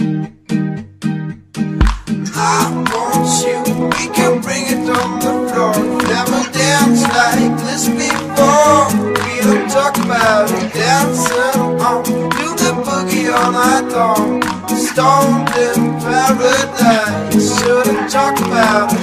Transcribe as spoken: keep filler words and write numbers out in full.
I want you, we can bring it on the floor. Never danced like this before. We don't talk about it, dancing on. Do the boogie all night long. Stoned in paradise. Shouldn't talk about